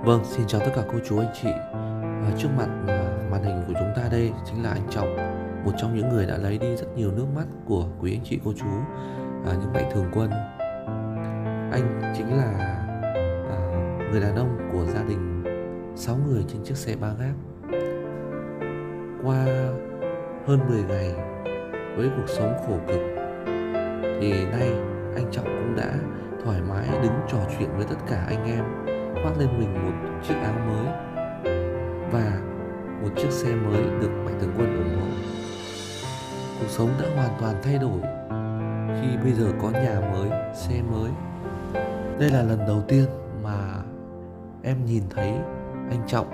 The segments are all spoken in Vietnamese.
Vâng, xin chào tất cả cô chú anh chị. Trước mặt màn hình của chúng ta đây chính là anh Trọng, một trong những người đã lấy đi rất nhiều nước mắt của quý anh chị cô chú, những mạnh thường quân. Anh chính là người đàn ông của gia đình 6 người trên chiếc xe ba gác. Qua hơn 10 ngày với cuộc sống khổ cực thì nay anh Trọng cũng đã thoải mái đứng trò chuyện với tất cả anh em, khoác lên mình một chiếc áo mới và một chiếc xe mới được mạnh thường quân ủng hộ. Cuộc sống đã hoàn toàn thay đổi khi bây giờ có nhà mới, xe mới. Đây là lần đầu tiên mà em nhìn thấy anh Trọng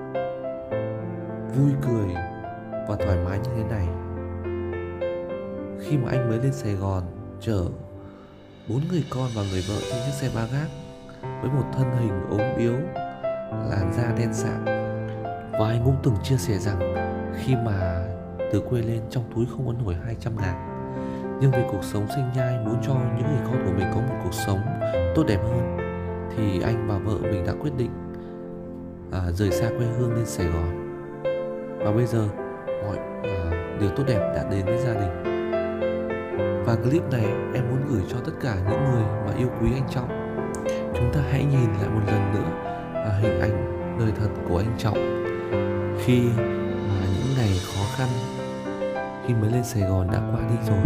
vui cười và thoải mái như thế này. Khi mà anh mới lên Sài Gòn chở 4 người con và người vợ trên chiếc xe ba gác với một thân hình ốm yếu, làn da đen sạm. Và anh cũng từng chia sẻ rằng khi mà từ quê lên trong túi không có nổi 200.000, nhưng vì cuộc sống sinh nhai muốn cho những người con của mình có một cuộc sống tốt đẹp hơn, thì anh và vợ mình đã quyết định rời xa quê hương lên Sài Gòn. Và bây giờ mọi điều tốt đẹp đã đến với gia đình. Và clip này em muốn gửi cho tất cả những người mà yêu quý anh Trọng. Chúng ta hãy nhìn lại một lần nữa hình ảnh đời thật của anh Trọng khi mà những ngày khó khăn, khi mới lên Sài Gòn đã qua đi rồi.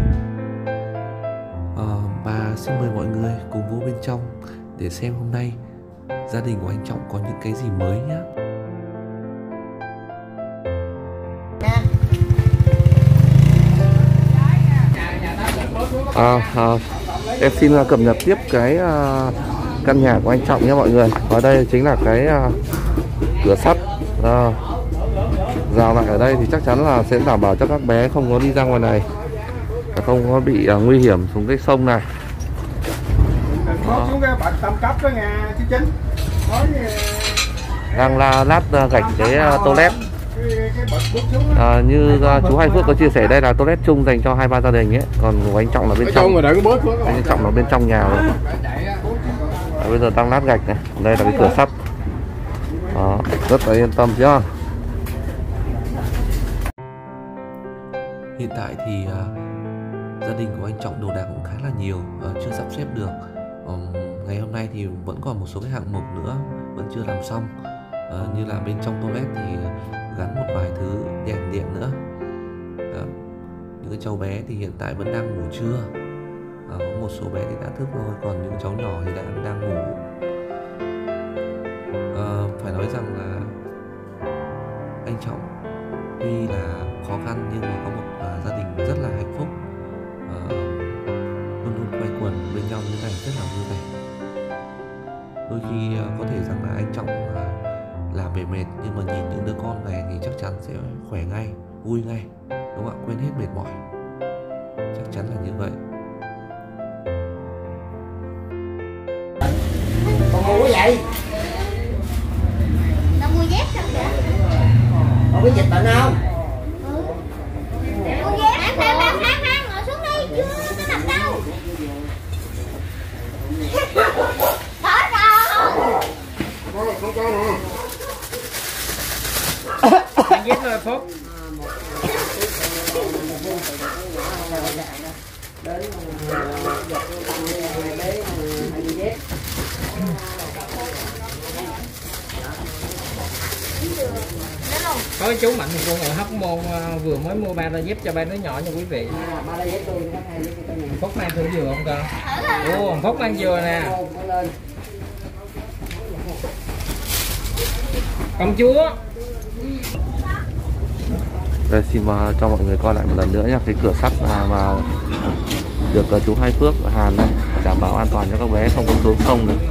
Và xin mời mọi người cùng vô bên trong để xem hôm nay gia đình của anh Trọng có những cái gì mới nhé. Em xin cập nhật tiếp cái căn nhà của anh Trọng nhé mọi người. Ở đây chính là cái cửa sắt rào lại ở đây thì chắc chắn là sẽ đảm bảo cho các bé không có đi ra ngoài này, không có bị nguy hiểm xuống cái sông này. Đang lát gạch cái toilet. Như chú Hai Phước có chia sẻ, đây là toilet chung dành cho 2-3 gia đình ấy, còn của anh Trọng là bên trong. Anh Trọng là bên trong nhà rồi. Bây giờ đang lát gạch này, đây là cái cửa sắt. Đó, rất là yên tâm chưa? Hiện tại thì gia đình của anh Trọng đồ đạc cũng khá là nhiều, chưa sắp xếp được. Ngày hôm nay thì vẫn còn một số cái hạng mục nữa vẫn chưa làm xong, như là bên trong toilet thì gắn một vài thứ đèn điện nữa. Những cái cháu bé thì hiện tại vẫn đang ngủ trưa, có một số bé thì đã thức rồi, còn những cháu nhỏ thì đang ngủ. Phải nói rằng là anh Trọng tuy là khó khăn nhưng mà có một gia đình rất là hạnh phúc, luôn luôn quây quần bên nhau như này rất là vui vẻ. Đôi khi có thể rằng là anh Trọng làm về mệt, nhưng mà nhìn những đứa con về thì chắc chắn sẽ khỏe ngay, vui ngay, đúng không ạ? Quên hết mệt mỏi, chắc chắn là như vậy. Còn mua cái gì? Tao mua dép sao vậy? Còn biết dịch bệnh không? Mua dép. Ăn, ngồi xuống đi, chưa có nằm đâu. Thở rồi. Không có nè. Dép rồi Phúc. Có cái chú Mạnh Thường Quân ở Hóc Môn vừa mới mua 3 đôi dép cho 3 đứa nhỏ nha quý vị. Phúc mang thử dừa không cơ? Ồ, Phúc mang dừa nè. Công chúa. Đây xin cho mọi người coi lại một lần nữa nhé, cái cửa sắt mà được chú Hai Phước hàn đây, đảm bảo an toàn cho các bé không có xuống sông nữa.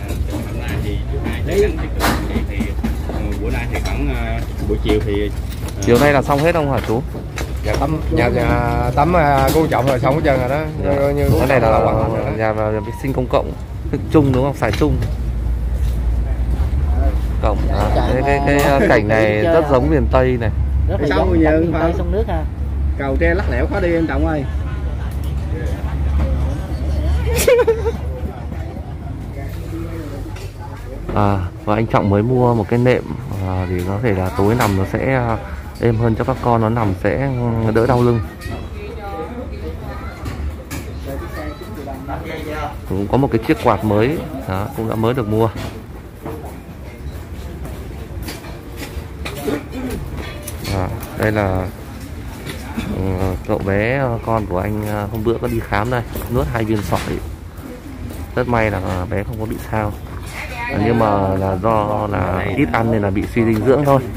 Bữa nay thì khoảng buổi chiều thì chiều nay là xong hết không hả chú? Dạ tắm cô Trọng rồi xong hết trơn rồi đó. Dạ. Như cái này là nhà vệ sinh công cộng chung đúng không? Xài chung. Cổng cái cảnh này rất giống miền Tây này. Rất là giống miền Tây sông nước ha. Cầu tre lắc lẻo khó đi em Trọng ơi. Và anh Trọng mới mua một cái nệm thì có thể là tối nằm nó sẽ êm hơn cho các con, nó nằm sẽ đỡ đau lưng. Cũng có một cái chiếc quạt mới đó, cũng đã mới được mua. Đây là cậu bé con của anh hôm bữa có đi khám đây, nuốt 2 viên sỏi. Rất may là bé không có bị sao, nhưng mà là do là ít ăn nên là bị suy dinh dưỡng thôi.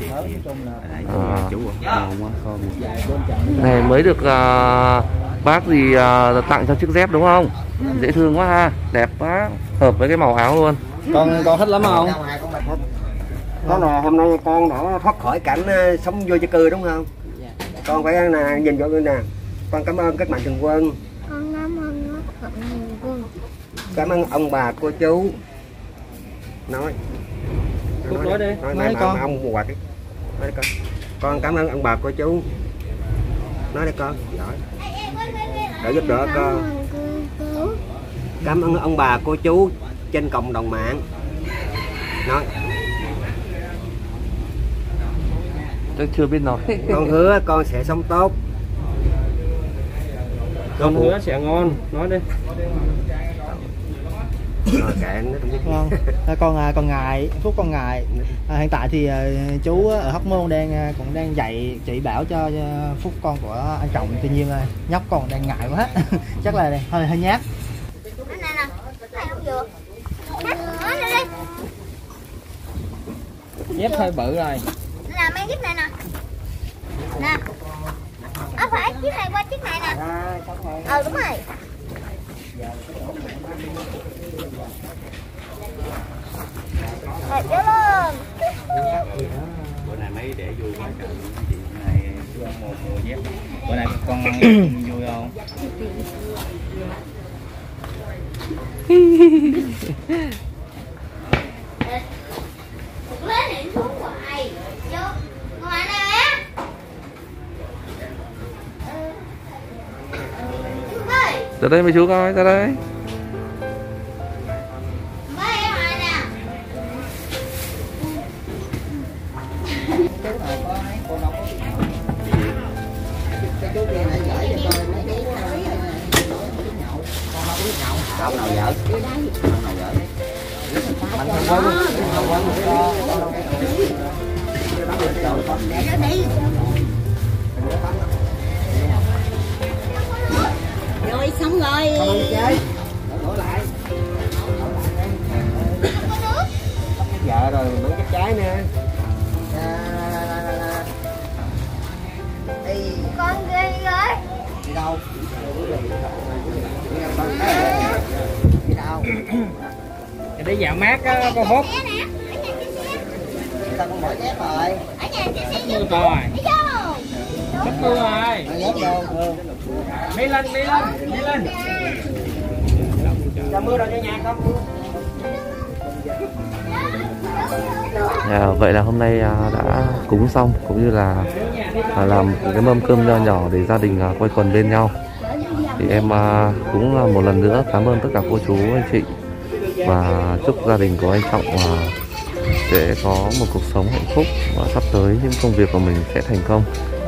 Này mới được bác gì tặng cho chiếc dép đúng không? Dễ thương quá ha, đẹp quá, hợp với cái màu áo luôn. Con thích lắm không? Đó là hôm nay con đã thoát khỏi cảnh sống vô gia cư đúng không? Con phải là nhìn vô nè. Con cảm ơn các mạnh thường quân. Con cảm ơn các mạnh thường quân. Cảm ơn ông bà cô chú. Nói đi. Nói con. Ông bùa đi. Nói đi con. Con cảm ơn ông bà cô chú. Nói đi con. Giỏi. Để giúp đỡ con. Cảm ơn ông bà cô chú trên cộng đồng mạng. Nói. Tôi chưa biết nói. Con hứa con sẽ sống tốt. Con hứa sẽ ngon. Nói đi. Con ngài Phúc, con ngài hiện tại thì chú ở Hóc Môn cũng đang dạy chỉ bảo cho Phúc con của anh Trọng, tuy nhiên nhóc còn đang ngại quá chắc là hơi nhát. Dép hơi bự rồi. Là mang chiếc này nè. Nè. Phải chiếc này qua chiếc này nè. Đúng rồi. Vô luôn. Bữa nay mấy để vui quá trời. Bữa nay mua dép. Bữa nay con ăn vui không? Lên điện xuống hoài. Vô. Ngoài nè. Ra đây mấy chú coi, ra đây. Ông nào vợ? Ông nào vợ? Mạnh thường quân. Rồi xong rồi. Vợ rồi bữa cái trái nè. Con ghê rồi. Đi đâu? Đi đâu? Để dạo mát á con Phúc. Ta con bỏ dép rồi. Ở nhà chị Mưa rồi. đi vô. Sắp mưa rồi. Dép đâu? Đi lên. Cho mưa rồi cho nhà con. Vậy là hôm nay đã cúng xong, cũng như là làm cái mâm cơm nho nhỏ để gia đình quây quần bên nhau. Thì em cũng một lần nữa cảm ơn tất cả cô chú anh chị và chúc gia đình của anh Trọng sẽ có một cuộc sống hạnh phúc và sắp tới những công việc của mình sẽ thành công,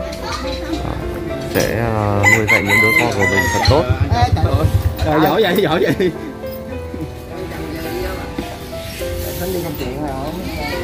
sẽ nuôi dạy những đứa con của mình thật tốt. Rồi giỏi vậy. Đi công chuyện rồi không?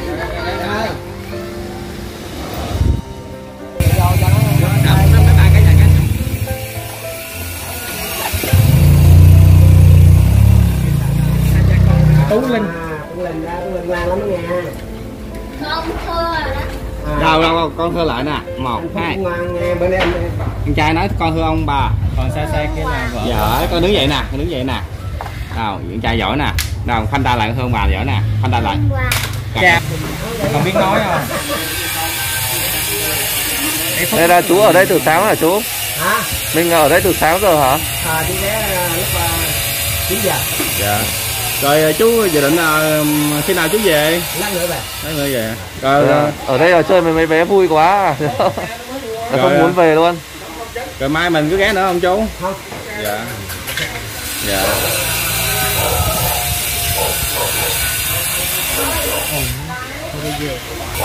Tú Linh ngoan lắm đó nha. Không thưa đó. Đâu con thưa lại nè. 1, 2. Ngoan nha, bữa nay Anh trai nói con thưa ông bà. còn xa kia là vợ. Giỏi, con đứng vậy nè, Đâu, anh trai giỏi nè. Đâu, khoanh tay lại hơn bà giỏi nè, khoanh tay lại. Cha không biết nói không? Đây là chú ở đây từ sáng hả chú? hả? Mình ở đây từ sáng giờ hả? Đi vé lúc 9 giờ. Dạ. Rồi chú dự định khi nào chú về? Lát nữa về. Lát nữa về. Rồi Ở đây là chơi với mấy bé vui quá. Không muốn về luôn. Rồi mai mình cứ ghé nữa không chú? Không. Dạ. Dạ. Thôi bây giờ.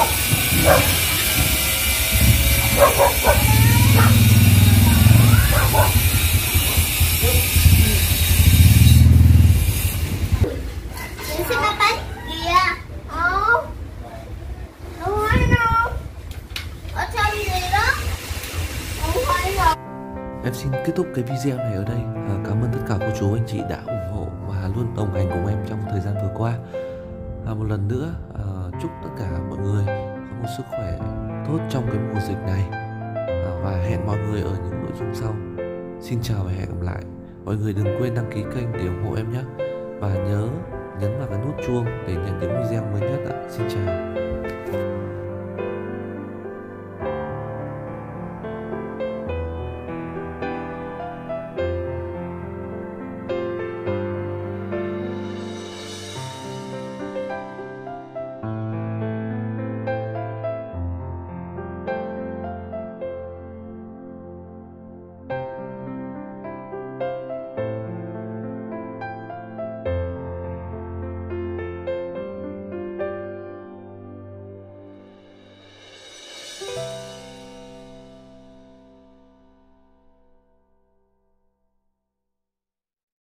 Chị xin nó bánh kìa. Không. Không phải đâu. Ở trong gì đó. Không phải đâu. Em xin kết thúc cái video này ở đây. Cảm ơn tất cả cô chú anh chị đã ủng hộ và luôn đồng hành cùng em trong thời gian vừa qua. Một lần nữa chúc tất cả mọi người có một sức khỏe tốt trong cái mùa dịch này, và hẹn mọi người ở những nội dung sau. Xin chào và hẹn gặp lại. Mọi người đừng quên đăng ký kênh để ủng hộ em nhé, và nhớ nhấn vào cái nút chuông để nhận những video mới nhất.